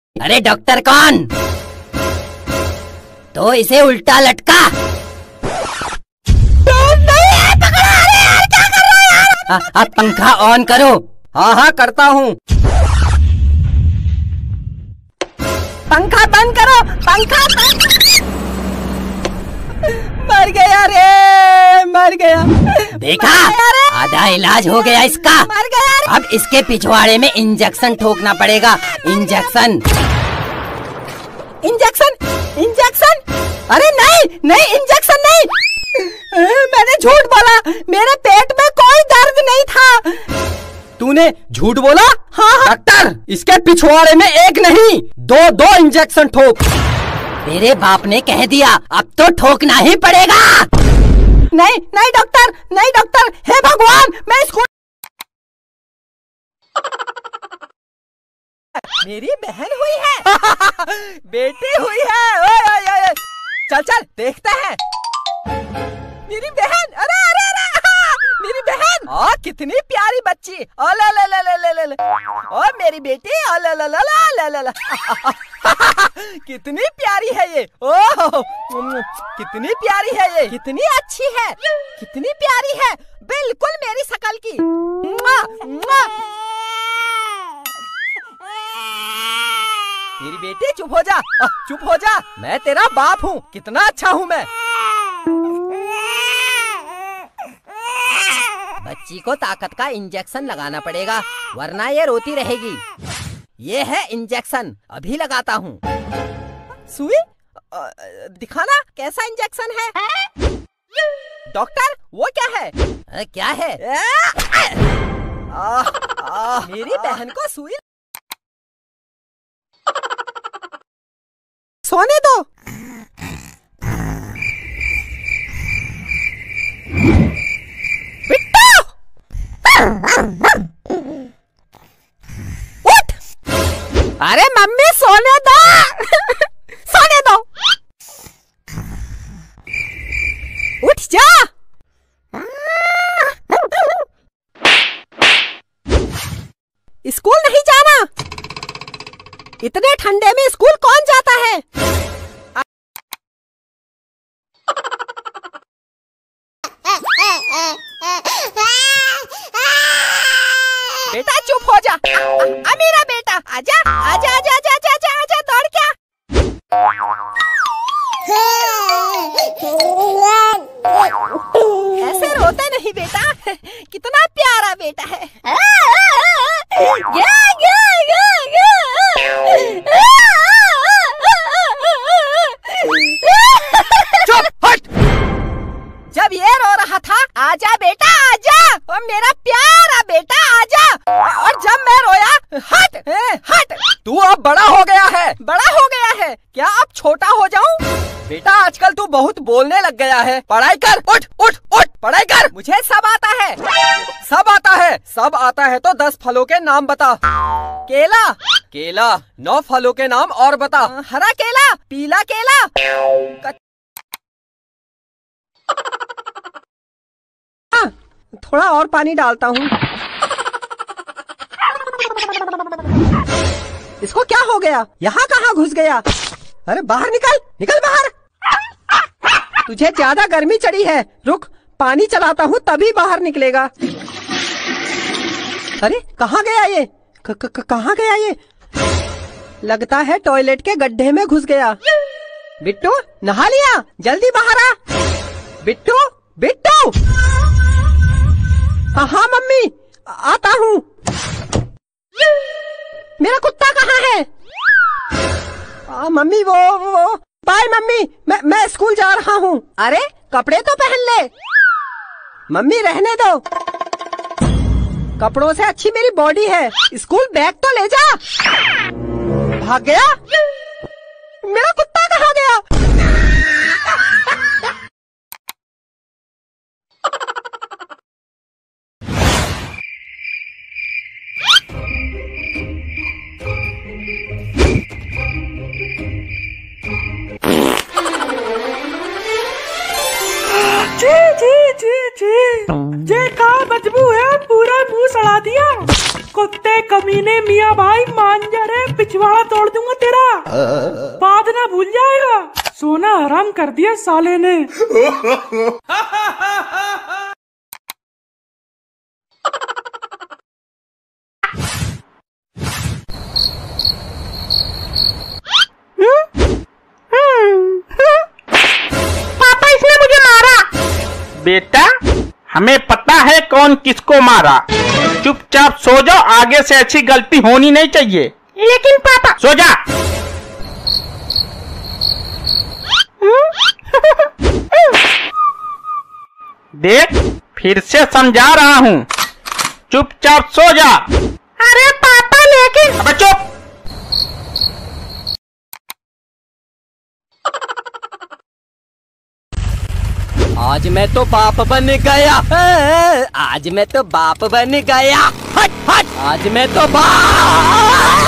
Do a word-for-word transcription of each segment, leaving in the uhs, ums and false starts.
अरे डॉक्टर कौन? तो इसे उल्टा लटका। नहीं है, पकड़ा। अरे यार क्या कर रहा है यार? अब पंखा ऑन करो। हाँ हाँ करता हूँ। पंखा बंद करो, पंखा बंद। मर गया रे, मर गया। देखा, आधा इलाज हो गया इसका। मर गया। अब इसके पिछवाड़े में इंजेक्शन ठोकना पड़ेगा। इंजेक्शन इंजेक्शन इंजेक्शन अरे नहीं नहीं, इंजेक्शन नहीं। मैंने झूठ बोला, मेरे पेट में कोई दर्द नहीं था। तूने झूठ बोला? हाँ हाँ। डॉक्टर, इसके पिछवाड़े में एक नहीं दो दो इंजेक्शन ठोक। तेरे बाप ने कह दिया, अब तो ठोकना ही पड़ेगा। नहीं नहीं डॉक्टर, नहीं डॉक्टर, हे भगवान, मैं इसको। मेरी बहन हुई है। बेटी हुई है। ओए ओए ओए, चल चल देखते हैं। मेरी बहन, अरे अरे अरे, मेरी बहन। ओ कितनी प्यारी बच्ची। ओ ले ले ले ले ले ले ले। ओ मेरी बेटी। ओ ले ले ले ले ले ले। कितनी प्यारी है ये। ओह कितनी प्यारी है ये, कितनी अच्छी है, कितनी प्यारी है, बिल्कुल मेरी शकल की। मुआ, मुआ। मेरी बेटी चुप हो जा, चुप हो जा, मैं तेरा बाप हूँ, कितना अच्छा हूँ मैं। बच्ची को ताकत का इंजेक्शन लगाना पड़ेगा, वरना ये रोती रहेगी। ये है इंजेक्शन, अभी लगाता हूँ। सुई दिखाना, कैसा इंजेक्शन है? डॉक्टर वो क्या है? आ, क्या है? आ, आ, मेरी बहन को सुई। सोने दो। उठ। अरे मम्मी सोने दो। सोने दो। उठ जा। स्कूल नहीं जाना। इतने ठंडे में स्कूल कौन जाता है? बेटा चुप हो जा। आ, मेरा बेटा आजा आजा आजा आजा आजा आजा आजा, दौड़ क्या। ऐसे रोते नहीं बेटा, कितना प्यारा बेटा है। या, या, या, या। चुप हट। जब ये रो रहा था, आजा बेटा आजा, और मेरा प्यारा बेटा आजा, और जब मैं रोया, हट हट। तू अब बड़ा हो गया है। बड़ा हो गया है? क्या अब छोटा हो जाऊं? बेटा आजकल तू बहुत बोलने लग गया है। पढ़ाई कर, उठ उठ उठ, पढ़ाई कर। मुझे सब आता है। सब आता है? सब आता है तो दस फलों के नाम बता। केला। केला। नौ फलों के नाम और बता। हरा केला, पीला केला। हाँ, थोड़ा और पानी डालता हूँ। इसको क्या हो गया? यहाँ कहाँ घुस गया? अरे बाहर निकल, निकल बाहर। तुझे ज्यादा गर्मी चढ़ी है, रुक पानी चलाता हूँ तभी बाहर निकलेगा। अरे कहाँ गया ये? क, क, क, कहाँ गया ये? लगता है टॉयलेट के गड्ढे में घुस गया। बिट्टू नहा लिया? जल्दी बाहर आ। बिट्टू बिट्टू। हाँ हाँ मम्मी आता हूँ। मेरा कुत्ता कहाँ है? आ, मम्मी वो वो बाय मम्मी, मैं मैं स्कूल जा रहा हूँ। अरे कपड़े तो पहन ले। मम्मी रहने दो, कपड़ों से अच्छी मेरी बॉडी है। स्कूल बैग तो ले जा। भाग गया? मेरा कुत्ता कहाँ गया? जी जी जी जी, जे का बदबू है, पूरा मुंह सड़ा दिया। कुत्ते कमीने मियाँ भाई मान जा रहे, पिछवाड़ा तोड़ दूंगा तेरा, बात ना भूल जाएगा। सोना हराम कर दिया साले ने। पापा इसने मुझे मारा। बेटा हमें पता है कौन किसको मारा, चुपचाप सो जाओ, आगे से ऐसी गलती होनी नहीं चाहिए। लेकिन पापा सो जा। देख फिर से समझा रहा हूँ, चुपचाप सो जा। अरे पापा लेकिन। अबे चुप। आज मैं तो बाप बन गया, आज मैं तो बाप बन गया, हट हट, आज मैं तो बाप।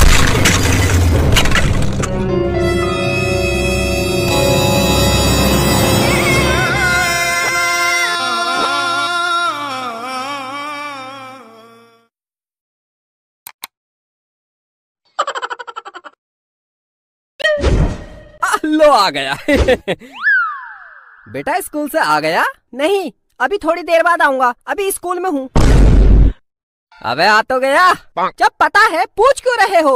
लो आ गया। बेटा स्कूल से आ गया? नहीं, अभी थोड़ी देर बाद आऊंगा, अभी स्कूल में हूँ। अबे आ तो गया, जब पता है पूछ क्यों रहे हो?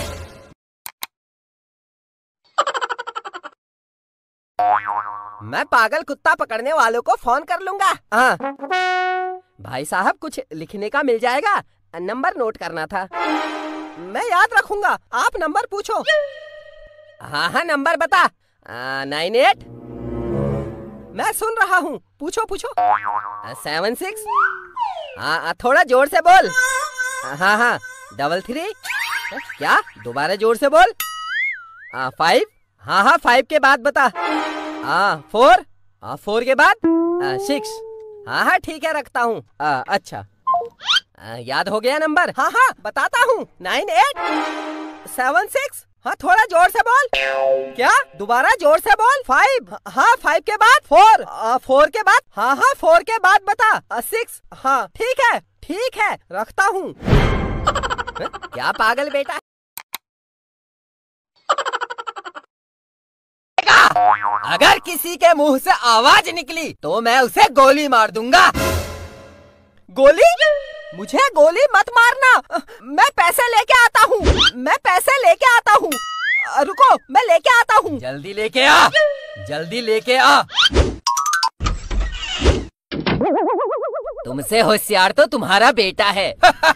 मैं पागल कुत्ता पकड़ने वालों को फोन कर लूंगा। हाँ भाई साहब, कुछ लिखने का मिल जाएगा? नंबर नोट करना था। मैं याद रखूंगा, आप नंबर पूछो। हाँ हाँ नंबर बता। नाइन एट, मैं सुन रहा हूँ, पूछो पूछो। सेवन सिक्स, हाँ थोड़ा जोर से बोल। हाँ हाँ डबल थ्री, क्या दोबारा जोर से बोल। फाइव, हाँ हाँ फाइव के बाद बता। हाँ फोर, हाँ फोर के बाद सिक्स। हाँ हाँ ठीक है रखता हूँ। अच्छा आ, याद हो गया नंबर? हाँ हाँ बताता हूँ। नाइन एट सेवन सिक्स, हाँ थोड़ा जोर से बोल। क्या दोबारा जोर से बोल। फाइव, हाँ फाइव के बाद फोर, आ, फोर के बाद, हाँ हाँ फोर के बाद बता। सिक्स, हाँ ठीक है ठीक है रखता हूँ। क्या पागल बेटा। अगर किसी के मुंह से आवाज निकली तो मैं उसे गोली मार दूंगा। गोली? मुझे गोली मत मारना, मैं पैसे लेके आता हूँ, मैं पैसे लेके आता हूँ। रुको मैं लेके आता हूँ। जल्दी लेके आ, जल्दी लेके आ। तुमसे होशियार तो तुम्हारा बेटा है।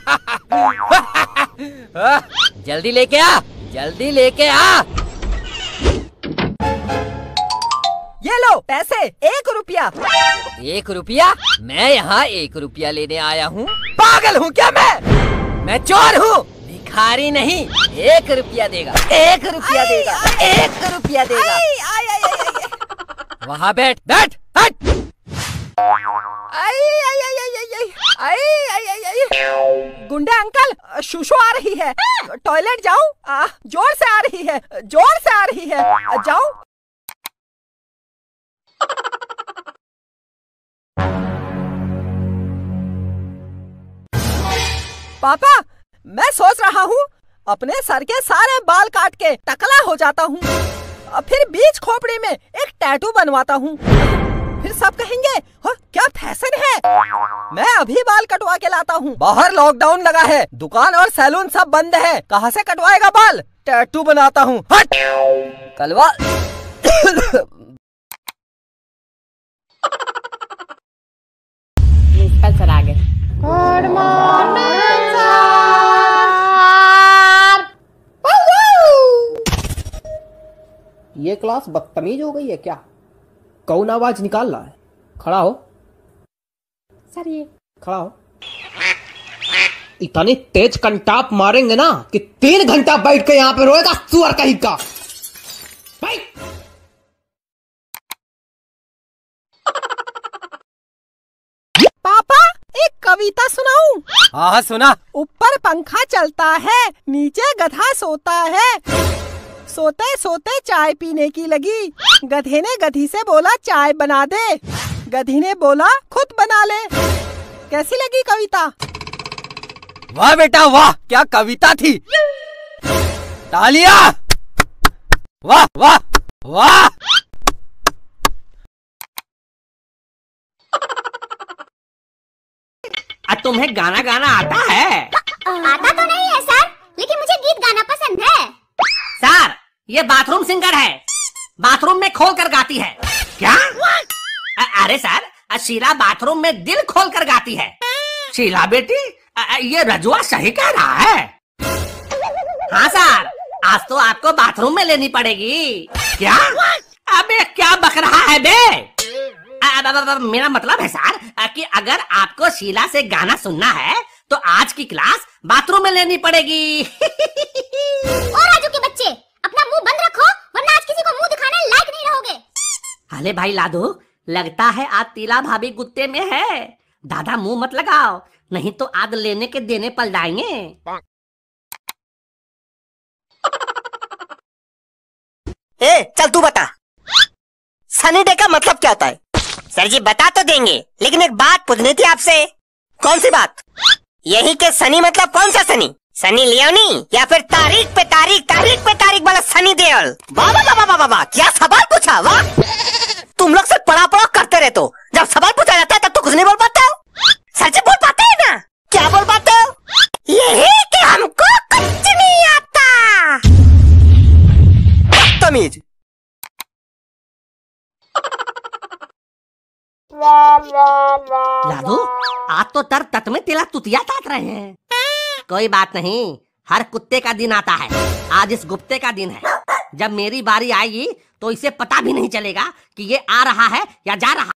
जल्दी लेके आ, जल्दी लेके आ। ये लो पैसे, एक रुपया। एक रुपया? मैं यहाँ एक रुपया लेने आया हूँ। पागल हूँ क्या मैं? मैं चोर हूँ, भिखारी नहीं। एक रुपया देगा, एक रुपया देगा, एक रुपया देगा। वहाँ बैठ बैठ हट। गुंडे अंकल, शुशु आ रही है, टॉयलेट जाऊँ? जोर से आ रही है, जोर से आ रही है, जाऊँ? पापा मैं सोच रहा हूँ अपने सर के सारे बाल काट के टकला हो जाता हूँ, फिर बीच खोपड़ी में एक टैटू बनवाता हूँ, फिर सब कहेंगे हाँ, क्या फैशन है। मैं अभी बाल कटवा के लाता हूँ। बाहर लॉकडाउन लगा है, दुकान और सैलून सब बंद है, कहाँ से कटवाएगा बाल? टैटू बनाता हूँ। हट कलवा। सर आ गए। गुड मॉर्निंग ये क्लास बदतमीज हो गई है क्या? कौन आवाज निकाल रहा है? खड़ा हो सर। ये खड़ा हो। इतनी तेज कंटाप मारेंगे ना कि तीन घंटा बैठ के यहाँ पे रोएगा सुअर कहीं का। भाई पापा एक कविता सुनाऊं? हाँ सुना। ऊपर पंखा चलता है, नीचे गधा सोता है, सोते सोते चाय पीने की लगी, गधे ने गधी से बोला चाय बना दे, गधी ने बोला खुद बना ले। कैसी लगी कविता? वाह बेटा वाह, क्या कविता थी। तालियां। वाह वाह वाह। तुम्हें गाना गाना आता है? आता तो नहीं है सर, लेकिन मुझे गीत गाना पसंद है। सर, ये बाथरूम सिंगर है, बाथरूम में खोल कर गाती है। क्या? अरे सर, शीला बाथरूम में दिल खोल कर गाती है। शीला बेटी, ये रजुआ सही कह रहा है। हाँ सर, आज तो आपको बाथरूम में लेनी पड़ेगी। क्या? अबे क्या बक रहा है बे? मेरा मतलब है सर कि अगर आपको शीला से गाना सुनना है तो आज की क्लास बाथरूम में लेनी पड़ेगी। और राजू के बच्चे, अपना मुंह बंद रखो, वरना आज किसी को मुंह दिखाने लायक नहीं रहोगे। अरे भाई लादू, लगता है आज तीला भाभी गुत्ते में है। दादा मुंह मत लगाओ, नहीं तो आज लेने के देने पल जाएंगे। ए, चल तू बता, सनी डे का मतलब क्या होता है? सर जी बता तो देंगे, लेकिन एक बात पूछनी थी आपसे। कौन सी बात? यही के सनी मतलब कौन सा सनी? सनी लियोनी या फिर तारीख पे तारीख तारीख पे तारीख वाला सनी देओल? बाबा बाबा बाबा बाबा, क्या सवाल पूछा? वाह, तुम लोग से पढ़ा पढ़ा करते रहते हो, जब सवाल पूछा जाता है तब तो कुछ नहीं बोल पाते हो। सर जी बोल पाते हैं ना? क्या बोल पाते हो? यही कि हमको कुछ नहीं आता। बदतमीज। लादू, आज तो तर तत में तिला तुतिया तात रहे हैं। कोई बात नहीं, हर कुत्ते का दिन आता है। आज इस गुप्ते का दिन है। जब मेरी बारी आएगी तो इसे पता भी नहीं चलेगा कि ये आ रहा है या जा रहा।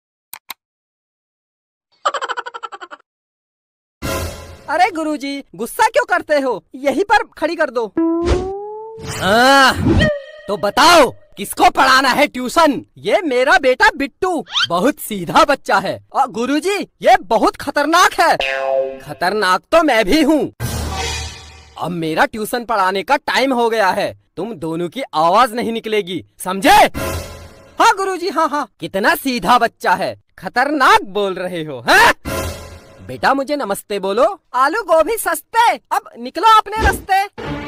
अरे गुरुजी, गुस्सा क्यों करते हो? यहीं पर खड़ी कर दो। आ, तो बताओ किसको पढ़ाना है ट्यूशन? ये मेरा बेटा बिट्टू बहुत सीधा बच्चा है। और गुरुजी, ये बहुत खतरनाक है। खतरनाक तो मैं भी हूँ। अब मेरा ट्यूशन पढ़ाने का टाइम हो गया है। तुम दोनों की आवाज नहीं निकलेगी, समझे? हाँ गुरुजी, हाँ हाँ। कितना सीधा बच्चा है, खतरनाक बोल रहे हो हैं? बेटा मुझे नमस्ते बोलो। आलू गोभी सस्ते, अब निकलो अपने रास्ते।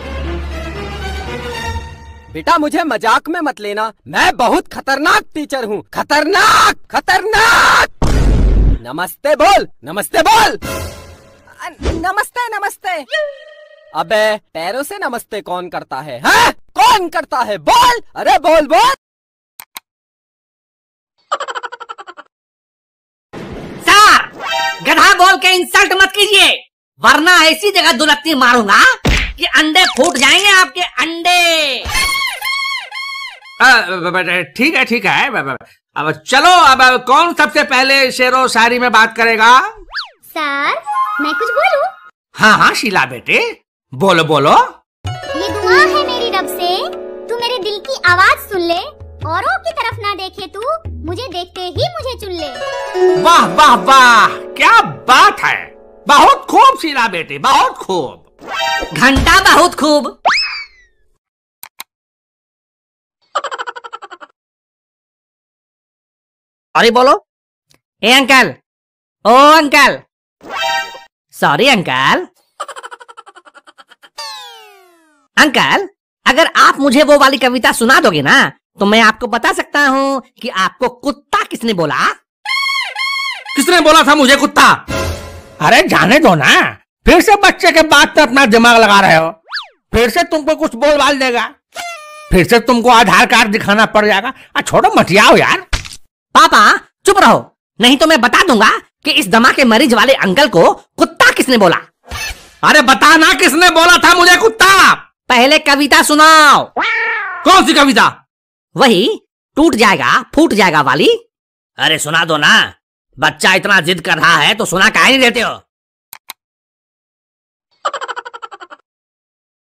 बेटा मुझे मजाक में मत लेना, मैं बहुत खतरनाक टीचर हूँ। खतरनाक खतरनाक। नमस्ते बोल, नमस्ते बोल। नमस्ते नमस्ते। अबे पैरों से नमस्ते कौन करता है? हाँ? कौन करता है? बोल, अरे बोल बोल। सर, गधा बोल के इंसल्ट मत कीजिए, वरना ऐसी जगह दुलत्ती मारूंगा कि अंडे फूट जाएंगे आपके अंडे। ठीक है ठीक है, अब चलो, अब कौन सबसे पहले शेरो शायरी में बात करेगा? सर, मैं कुछ बोलूं? हाँ हाँ शीला बेटे, बोलो बोलो। ये दुआ है मेरी रब से, तू मेरे दिल की आवाज सुन ले, औरों की तरफ ना देखे तू, मुझे देखते ही मुझे चुन ले। वाह वाह वाह, क्या बात है, बहुत खूब शीला बेटी, बहुत खूब। घंटा बहुत खूब। अरे बोलो। ए अंकल, ओ अंकल, सॉरी अंकल। अंकल, अगर आप मुझे वो वाली कविता सुना दोगे ना, तो मैं आपको बता सकता हूँ कि आपको कुत्ता किसने बोला। किसने बोला था मुझे कुत्ता? अरे जाने दो ना, फिर से बच्चे के बात पे अपना दिमाग लगा रहे हो। फिर से तुमको कुछ बोल बाल देगा, फिर से तुमको आधार कार्ड दिखाना पड़ जाएगा। आ छोड़ो, मटियाओ यार। पापा चुप रहो, नहीं तो मैं बता दूंगा कि इस दमा के मरीज वाले अंकल को कुत्ता किसने बोला। अरे बता ना, किसने बोला था मुझे कुत्ता? पहले कविता सुनाओ। कौन सी कविता? वही टूट जाएगा फूट जाएगा वाली। अरे सुना दो ना, बच्चा इतना जिद कर रहा है तो सुना काहे नहीं देते हो?